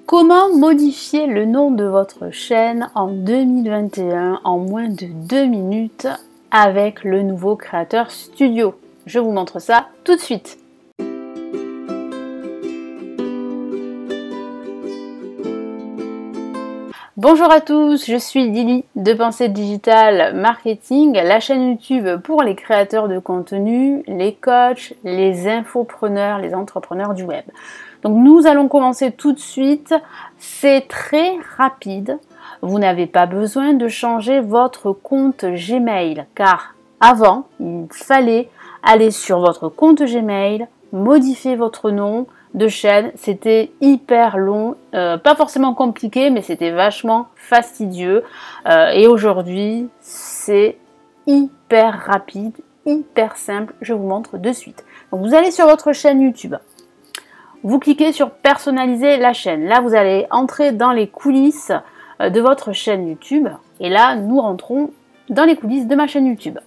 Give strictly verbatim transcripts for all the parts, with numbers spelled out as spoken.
Comment modifier le nom de votre chaîne en deux mille vingt et un en moins de deux minutes avec le nouveau Creator Studio? Je vous montre ça tout de suite. Bonjour à tous, je suis Lily de Pensée Digital Marketing, la chaîne YouTube pour les créateurs de contenu, les coachs, les infopreneurs, les entrepreneurs du web. Donc nous allons commencer tout de suite, c'est très rapide, vous n'avez pas besoin de changer votre compte Gmail car avant il fallait aller sur votre compte Gmail, modifier votre nom de chaîne, c'était hyper long, euh, pas forcément compliqué mais c'était vachement fastidieux euh, et aujourd'hui c'est hyper rapide, hyper simple, je vous montre de suite. Donc vous allez sur votre chaîne YouTube. Vous cliquez sur personnaliser la chaîne. Là, vous allez entrer dans les coulisses de votre chaîne YouTube. Et là, nous rentrons dans les coulisses de ma chaîne YouTube.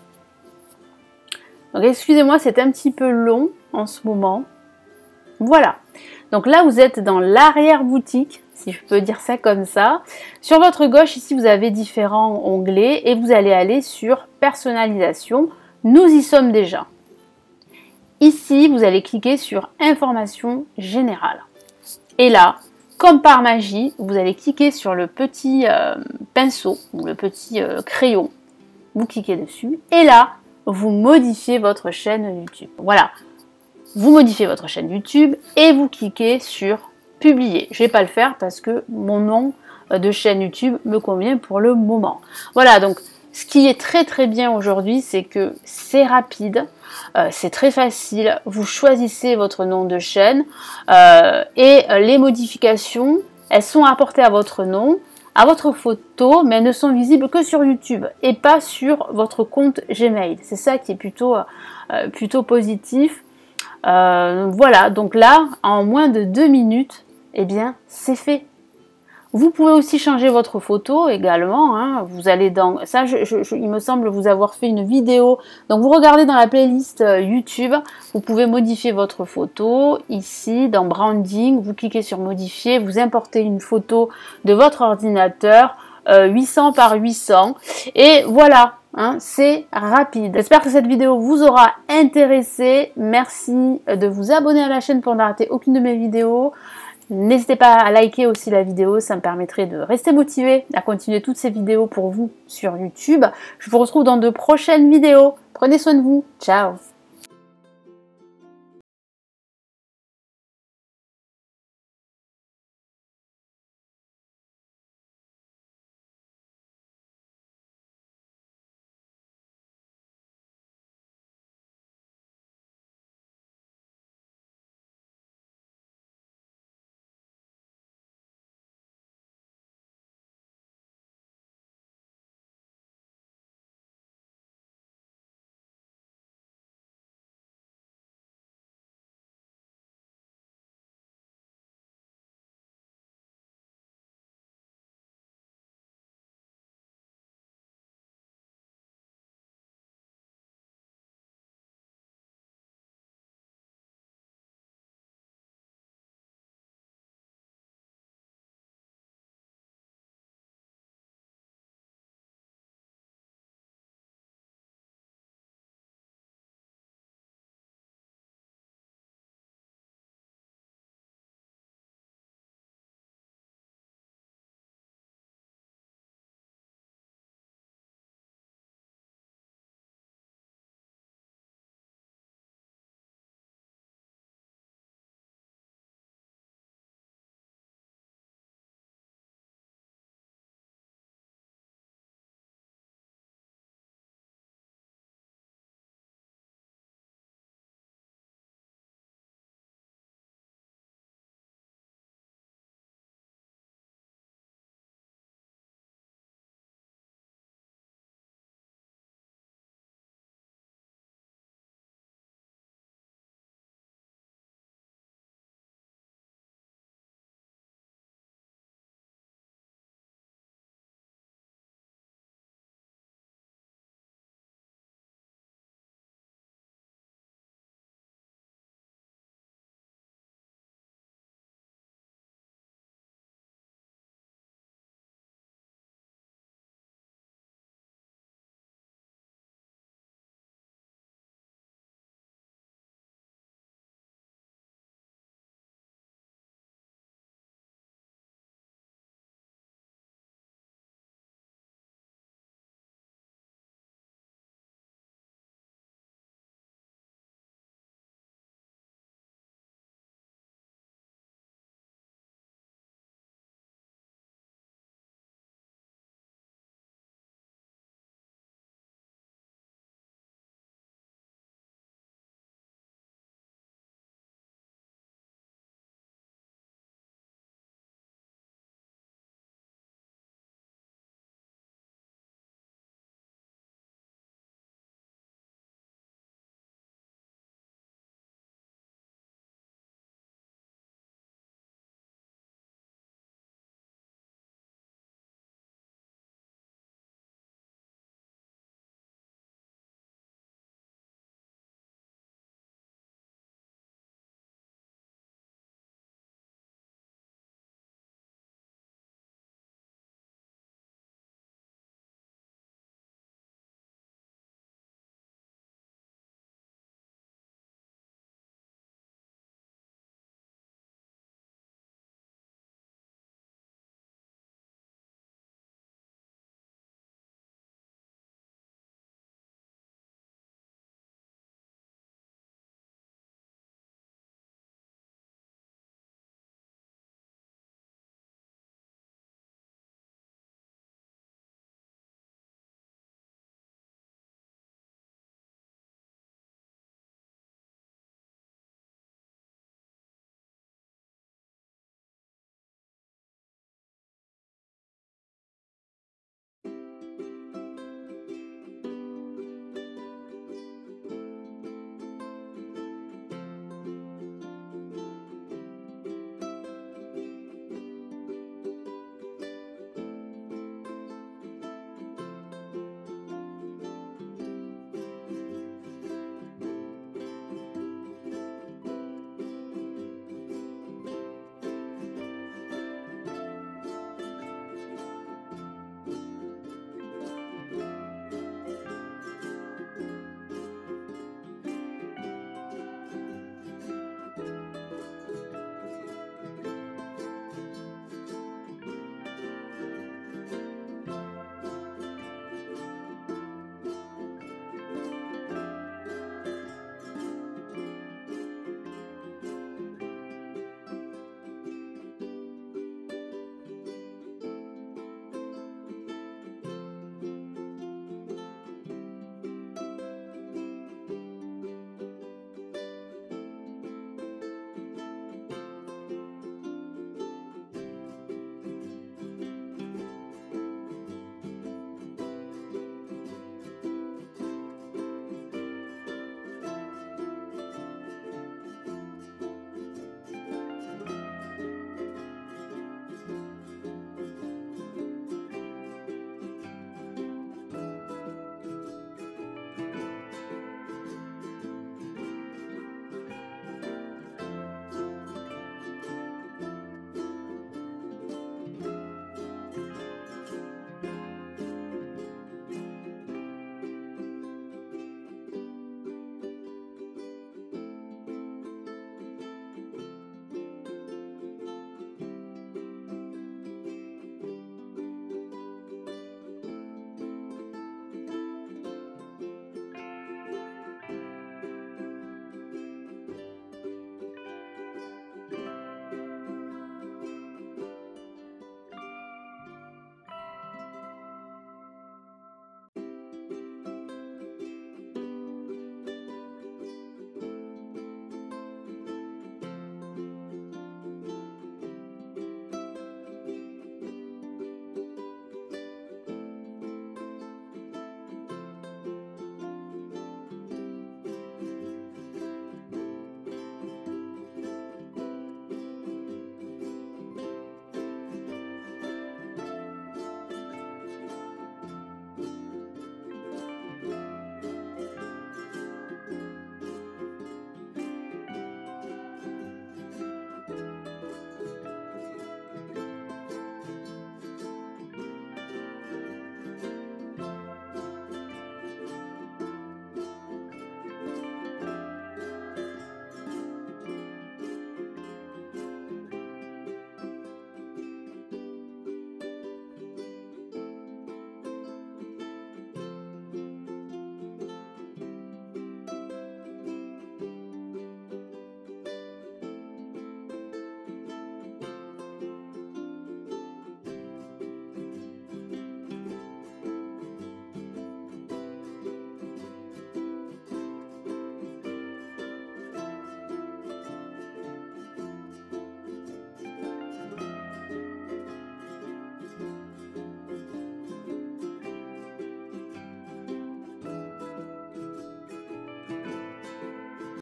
Donc, excusez-moi, c'est un petit peu long en ce moment. Voilà. Donc là, vous êtes dans l'arrière-boutique, si je peux dire ça comme ça. Sur votre gauche, ici, vous avez différents onglets et vous allez aller sur personnalisation. Nous y sommes déjà. Ici, vous allez cliquer sur Information générale. Et là, comme par magie, vous allez cliquer sur le petit euh, pinceau ou le petit euh, crayon. Vous cliquez dessus. Et là, vous modifiez votre chaîne YouTube. Voilà. Vous modifiez votre chaîne YouTube et vous cliquez sur Publier. Je ne vais pas le faire parce que mon nom de chaîne YouTube me convient pour le moment. Voilà, donc ce qui est très très bien aujourd'hui, c'est que c'est rapide, euh, c'est très facile, vous choisissez votre nom de chaîne euh, et euh, les modifications, elles sont apportées à votre nom, à votre photo, mais elles ne sont visibles que sur YouTube et pas sur votre compte Gmail. C'est ça qui est plutôt, euh, plutôt positif. Euh, voilà, donc là, en moins de deux minutes, eh bien, c'est fait. Vous pouvez aussi changer votre photo également, hein. Vous allez dans ça, je, je, je, il me semble vous avoir fait une vidéo. Donc vous regardez dans la playlist YouTube, vous pouvez modifier votre photo ici dans Branding. Vous cliquez sur Modifier, vous importez une photo de votre ordinateur euh, huit cents par huit cents et voilà. Hein, c'est rapide. J'espère que cette vidéo vous aura intéressé. Merci de vous abonner à la chaîne pour ne rater aucune de mes vidéos. N'hésitez pas à liker aussi la vidéo, ça me permettrait de rester motivé à continuer toutes ces vidéos pour vous sur YouTube. Je vous retrouve dans de prochaines vidéos. Prenez soin de vous. Ciao!